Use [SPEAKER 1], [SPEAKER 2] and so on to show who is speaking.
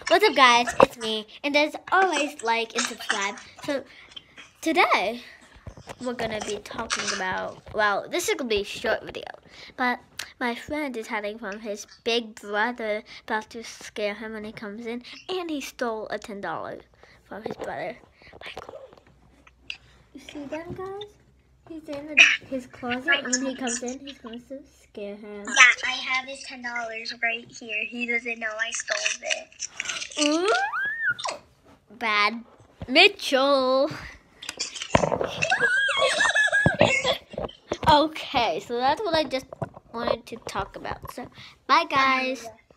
[SPEAKER 1] What's up, guys? It's me, and as always, like and subscribe. So today we're gonna be talking about, well, this is gonna be a short video, but my friend is hiding from his big brother, about to scare him when he comes in, and he stole a $10 from his brother, Michael. You see that, guys? He's in his closet, and when he comes in, he's going to scare him.
[SPEAKER 2] Yeah, I have his $10 right here. He doesn't know I stole it.
[SPEAKER 1] Ooh! Bad Mitchell. Okay, so that's what I just wanted to talk about. So, bye, guys.